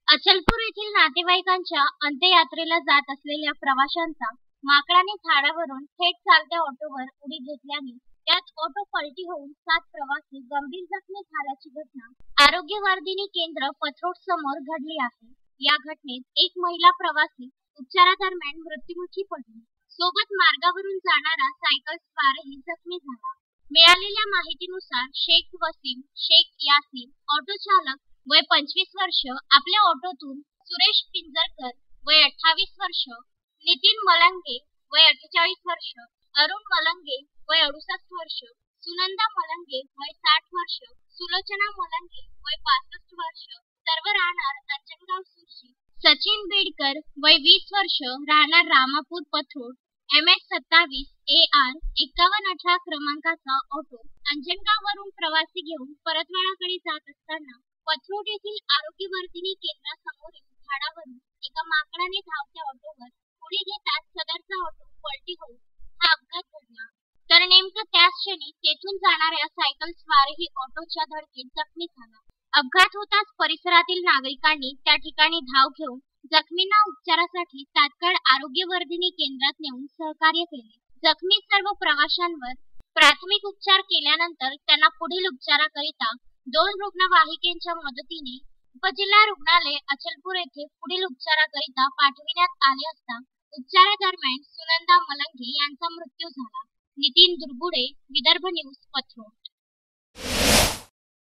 अचलपूर येथील नातेवाईकांच्या अंत्ययात्रेला जात असलेल्या प्रवाशांचा माकडाने झाडावरून थेट चालत्या ऑटोवर उडी घेतल्याने त्यात ऑटो पलटी होऊन 7 प्रवासी गंभीर जखमी झाल्याची घटना आरोग्यवर्धिनी केंद्र पथरोड समोर घडली आहे। या घटनेत एक महिला प्रवासी उपचारादरम्यान मृत्युमुखी पडली। सोबत मार्गावरून जाणारा सायकल स्वारही जखमी झाला। मिळालेल्या माहितीनुसार शेख वसीम शेख यासीन ऑटो चालक वय 25 वर्ष आपल्या ऑटोतून सुरेश पिंजरकर वय 28 वर्ष, नितीन मलंगे वय 48 वर्ष, अरुण मलंगे वय 68 वर्ष, सुनंदा मलंगे वय 60 वर्ष, सुलोचना मलंगे वय 65 वर्ष, सर्व राहणार अंजनगाव सुरजी, सचिन बेडकर वय 20 वर्ष राहणार रामापूर पथरोड, MS 27 AR 5118 क्रमांकाचा ऑटो अंजनगाववरून प्रवासी घेऊन परतवाडाकडे जात असताना पथरोड येथील आरोग्यवर्धिनी केंद्रासमोरील झाडावरून एका माकडाने धावत्या ऑटोवर उडी घेताच सदरचा ऑटो पलटी होऊन हा अपघात घडला। तर नेमकं त्याच क्षणी तेथून जाणाऱ्या सायकल स्वारही ऑटोच्या धडकेत जखमी झाला। अपघात होताच परिसरातील नागरिकांनी त्या ठिकाणी धाव घेऊन जखमींना उपचारासाठी तात्काळ आरोग्यवर्धिनी केंद्रात नेऊन सहकार्य केले। जखमी सर्व प्रवाशांवर प्राथमिक उपचार केल्यानंतर त्यांना पुढील उपचाराकरिता 2 रुग्णवाहिकेच्या मदतीने उपजिल्हा रुग्णालय अचलपूर येथे पुढील उपचाराकरिता पाठविण्यात आले असता उपचारादरम्यान सुनंदा मलंगे यांचा मृत्यू झाला। नितीन दुर्गुडे, विदर्भ न्यूज, पथरोड।